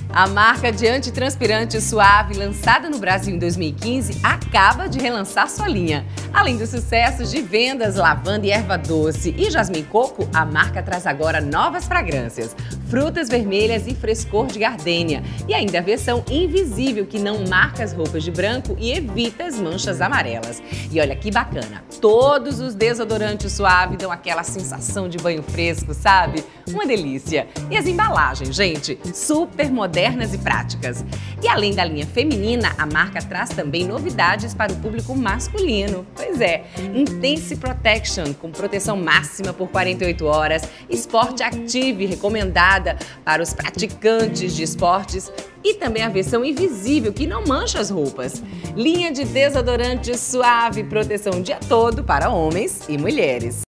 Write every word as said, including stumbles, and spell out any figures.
A marca de antitranspirante suave, lançada no Brasil em dois mil e quinze, acaba de relançar sua linha. Além dos sucessos de vendas lavanda e erva doce e jasmim coco, a marca traz agora novas fragrâncias, frutas vermelhas e frescor de gardênia. E ainda a versão invisível, que não marca as roupas de branco e evita as manchas amarelas. E olha que bacana, todos os desodorantes suaves dão aquela sensação de banho fresco, sabe? Uma delícia. E as embalagens, gente, super modernas e práticas. E além da linha feminina, a marca traz também novidades para o público masculino. Pois é, Intense Protection, com proteção máxima por quarenta e oito horas, Sport Active, recomendada para os praticantes de esportes, e também a versão invisível, que não mancha as roupas. Linha de desodorante suave, proteção o dia todo para homens e mulheres.